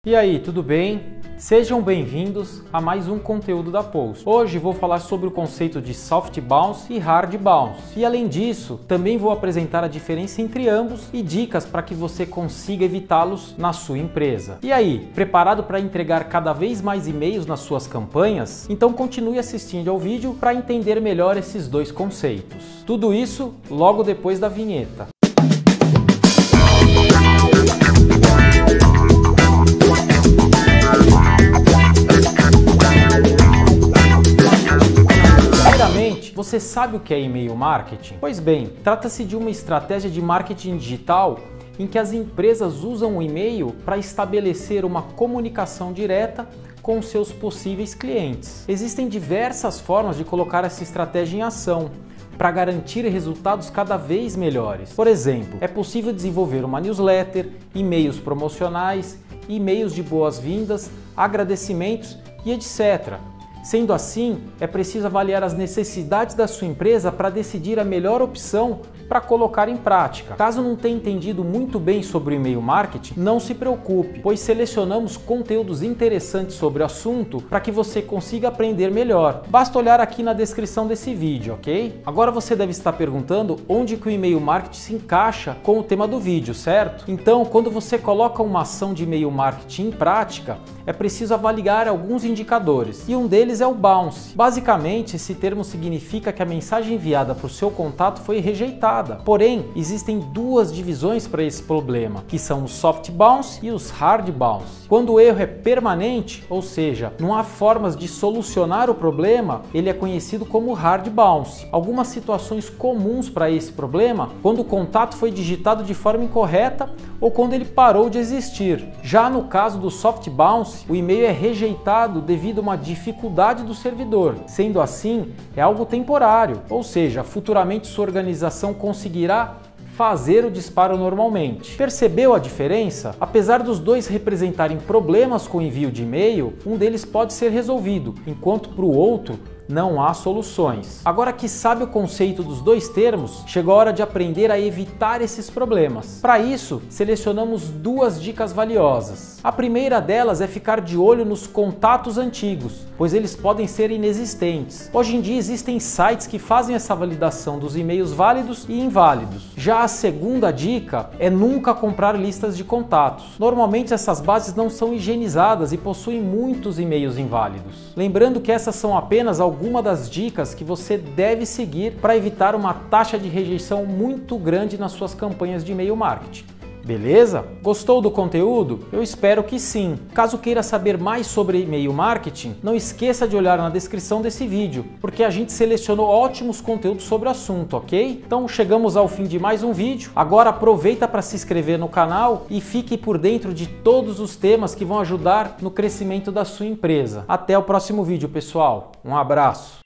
E aí, tudo bem? Sejam bem-vindos a mais um conteúdo da Post. Hoje vou falar sobre o conceito de Soft Bounce e Hard Bounce. E além disso, também vou apresentar a diferença entre ambos e dicas para que você consiga evitá-los na sua empresa. E aí, preparado para entregar cada vez mais e-mails nas suas campanhas? Então continue assistindo ao vídeo para entender melhor esses dois conceitos. Tudo isso logo depois da vinheta. Você sabe o que é e-mail marketing? Pois bem, trata-se de uma estratégia de marketing digital em que as empresas usam o e-mail para estabelecer uma comunicação direta com seus possíveis clientes. Existem diversas formas de colocar essa estratégia em ação para garantir resultados cada vez melhores. Por exemplo, é possível desenvolver uma newsletter, e-mails promocionais, e-mails de boas-vindas, agradecimentos e etc. Sendo assim, é preciso avaliar as necessidades da sua empresa para decidir a melhor opção para colocar em prática. Caso não tenha entendido muito bem sobre o e-mail marketing, não se preocupe, pois selecionamos conteúdos interessantes sobre o assunto para que você consiga aprender melhor. Basta olhar aqui na descrição desse vídeo, ok? Agora você deve estar perguntando onde que o e-mail marketing se encaixa com o tema do vídeo, certo? Então, quando você coloca uma ação de e-mail marketing em prática, é preciso avaliar alguns indicadores, e um deles é o bounce. Basicamente, esse termo significa que a mensagem enviada para o seu contato foi rejeitada. Porém, existem duas divisões para esse problema, que são o soft bounce e os hard bounce. Quando o erro é permanente, ou seja, não há formas de solucionar o problema, ele é conhecido como hard bounce. Algumas situações comuns para esse problema, quando o contato foi digitado de forma incorreta ou quando ele parou de existir. Já no caso do soft bounce, o e-mail é rejeitado devido a uma dificuldade do servidor. Sendo assim, é algo temporário, ou seja, futuramente sua organização conseguirá fazer o disparo normalmente. Percebeu a diferença? Apesar dos dois representarem problemas com o envio de e-mail, um deles pode ser resolvido, enquanto para o outro não há soluções. Agora que sabe o conceito dos dois termos, chegou a hora de aprender a evitar esses problemas. Para isso, selecionamos duas dicas valiosas. A primeira delas é ficar de olho nos contatos antigos, pois eles podem ser inexistentes. Hoje em dia existem sites que fazem essa validação dos e-mails válidos e inválidos. Já a segunda dica é nunca comprar listas de contatos. Normalmente essas bases não são higienizadas e possuem muitos e-mails inválidos. Lembrando que essas são apenas algumas das dicas que você deve seguir para evitar uma taxa de rejeição muito grande nas suas campanhas de e-mail marketing. Beleza? Gostou do conteúdo? Eu espero que sim. Caso queira saber mais sobre e-mail marketing, não esqueça de olhar na descrição desse vídeo, porque a gente selecionou ótimos conteúdos sobre o assunto, ok? Então chegamos ao fim de mais um vídeo. Agora aproveita para se inscrever no canal e fique por dentro de todos os temas que vão ajudar no crescimento da sua empresa. Até o próximo vídeo, pessoal. Um abraço!